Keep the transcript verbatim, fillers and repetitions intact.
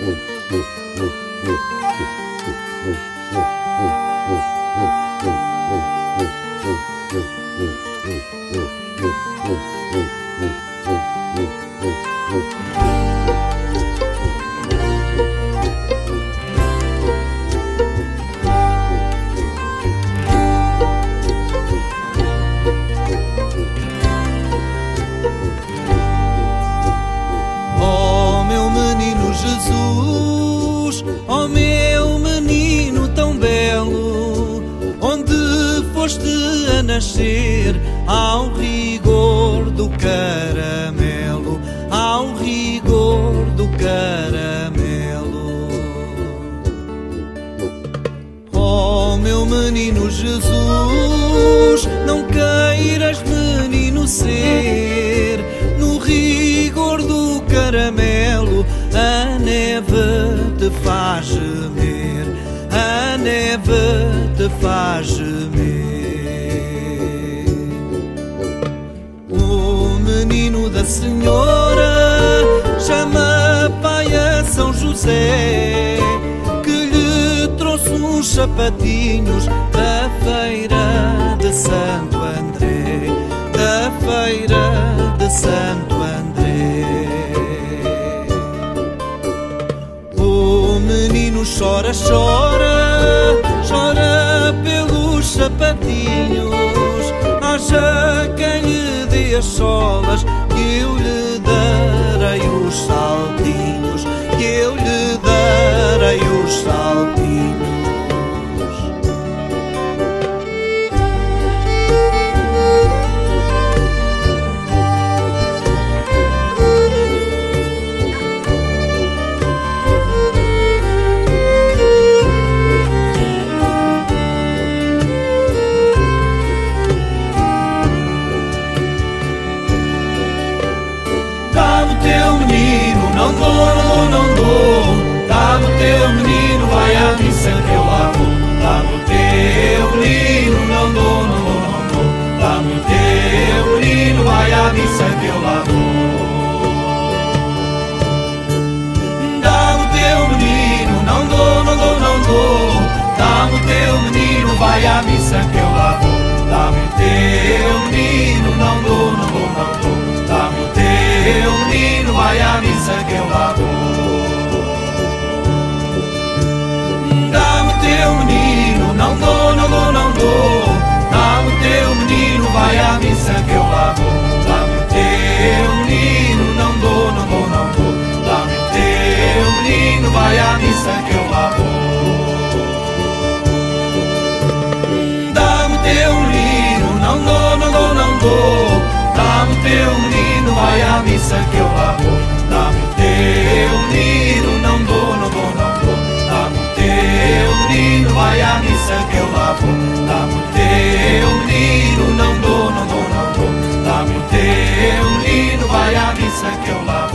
Jesus, ó meu menino tão belo, onde foste a nascer, ao rigor do caramelo, ao rigor do caramelo. Ó meu menino Jesus, não queiras menino ser, no rigor do caramelo a neve te faz gemer, a neve te faz gemer. O menino da Senhora chama pai a São José, que lhe trouxe uns sapatinhos da feira de Santo André, da feira de Santo André. O menino chora, chora, chora pelos sapatinhos, haja quem lhe dê as solas, que eu lhe darei os saltinhos, que eu lhe darei os saltinhos. Não dou, não dou, não dou. Dá-me o teu menino, vai à missa que eu lá vou. Dá-me o teu menino, não dou, não dou, não dou. Dá-me o teu menino, vai à missa que eu lá vou. Dá-me o teu menino, não dou, não dou, não dou. Dá-me o teu menino, vai à missa que eu lá vou. Dá-me o teu menino, não dou, não dou, não dou. Dá-me o teu menino, vai à missa que eu lá vou. Dá-me o teu menino, não dou, não dou, não dou. Dá-me o teu menino, vai à missa que eu lá vou. Dá-me o teu menino, não dou, não dou, não dou. Dá-me o teu menino, vai à missa que eu lá vou. Dá-me o teu menino, não dou, não dou, não dou. Dá-me o teu menino, vai à missa que eu lá vou. Dá-me o teu menino, não dou, não dou, não dou. Dá-me o teu menino, vai à missa que eu lá vou. Dá-me o teu menino, não dou, não dou, não dou. Dá-me o teu menino, vai à missa que eu lá vou.